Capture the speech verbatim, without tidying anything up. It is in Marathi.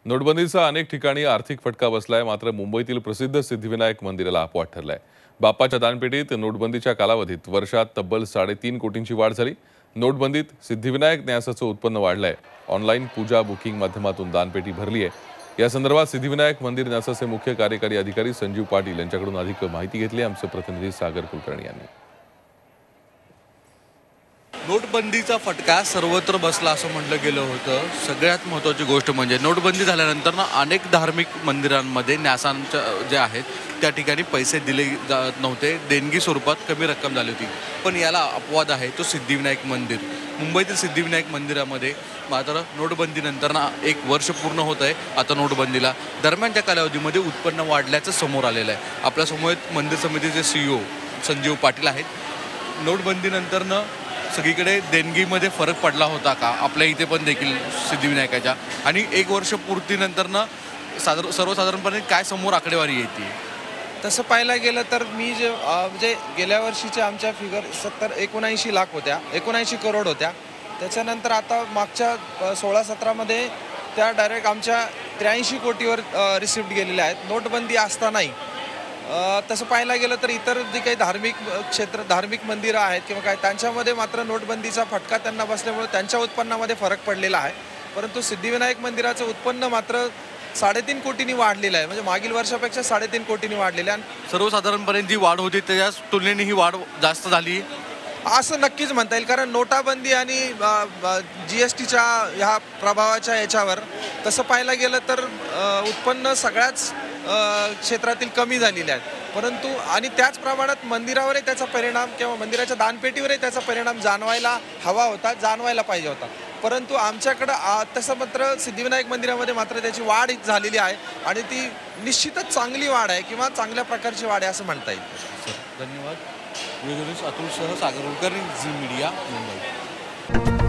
नोटबंदीचा अनेक ठिकाणी आर्थिक फटका बसलाय, मात्र मुंबईतील प्रसिद्ध सिद्धिविनायक मंदिराला अपवाद ठरलाय। बाप्पाच्या दानपेटीत नोटबंदीच्या कालावधीत वर्षात तब्बल साडेतीन कोटींची वाढ झाली। नोटबंदीत सिद्धिविनायक न्यासाचं उत्पन्न वाढलंय। ऑनलाईन पूजा बुकिंग माध्यमातून दानपेटी भरली आहे। या संदर्भात सिद्धिविनायक मंदिर न्यासाचे मुख्य कार्यकारी अधिकारी संजीव पाटील यांच्याकडून अधिक माहिती घेतली। आमचे प्रतिनिधी सागर कुलकर्णी यांनी। नोटबंदीचा फटका सर्वत्र बसला असं म्हटलं गेलं होतं। सगळ्यात महत्त्वाची गोष्ट म्हणजे नोटबंदी झाल्यानंतर ना अनेक धार्मिक मंदिरांमध्ये न्यासांच्या जे आहेत त्या ठिकाणी पैसे दिले जात नव्हते, देणगी स्वरूपात कमी रक्कम झाली होती। पण याला अपवाद आहे तो सिद्धिविनायक मंदिर। मुंबईतील सिद्धिविनायक मंदिरामध्ये मात्र नोटबंदीनंतर ना एक वर्ष पूर्ण होत आहे आता नोटबंदीला। दरम्यानच्या कालावधीमध्ये उत्पन्न वाढल्याचं समोर आलेलं आहे। आपल्यासमोर मंदिर समितीचे सीईओ संजीव पाटील आहेत। नोटबंदीनंतरनं सगळीकडे देणगीमध्ये फरक पडला होता का, आपल्या इथे पण देखील सिद्धिविनायकाच्या, आणि एक वर्ष पूर्तीनंतरनं साधारण सर्वसाधारणपणे काय समोर आकडेवारी येते? तसं पाहायला गेलं तर मी जे म्हणजे गेल्या वर्षीच्या आमच्या फिगर सत्तर एकोणऐंशी लाख होत्या, एकोणऐंशी करोड होत्या। त्याच्यानंतर आता मागच्या सोळा सतरामध्ये त्या डायरेक्ट आमच्या त्र्याऐंशी कोटीवर रिसिप्ट गेलेल्या आहेत नोटबंदी असतानाही। तसं पाहायला गेलं तर इतर जी काही धार्मिक क्षेत्र धार्मिक मंदिरं आहेत किंवा काय त्यांच्यामध्ये मात्र नोटबंदीचा फटका त्यांना बसल्यामुळे त्यांच्या उत्पन्नामध्ये फरक पडलेला आहे। परंतु सिद्धिविनायक मंदिराचं उत्पन्न मात्र साडेतीन कोटींनी वाढलेलं आहे, म्हणजे मागील वर्षापेक्षा साडेतीन कोटींनी वाढलेलं आहे। सर्वसाधारणपणे जी वाढ होती त्याच्या तुलनेने ही वाढ जास्त झाली असं नक्कीच म्हणता येईल, कारण नोटाबंदी आणि जी एस टीच्या ह्या प्रभावाच्या याच्यावर तसं पाहायला गेलं तर उत्पन्न सगळ्याच क्षेत्रातील कमी झालेले आहेत। परंतु आणि त्याच प्रमाणात मंदिरावरही त्याचा परिणाम किंवा मंदिराच्या दानपेटीवरही त्याचा परिणाम जाणवायला हवा होता, जाणवायला पाहिजे होता। परंतु आमच्याकडं तसं मात्र सिद्धिविनायक मंदिरामध्ये मात्र त्याची वाढ झालेली आहे आणि ती निश्चितच चांगली वाढ आहे किंवा चांगल्या प्रकारची वाढ आहे असं म्हणता येईल। धन्यवाद। अतुल सह सागर कुलकर्णी, झी मीडिया, मुंबई।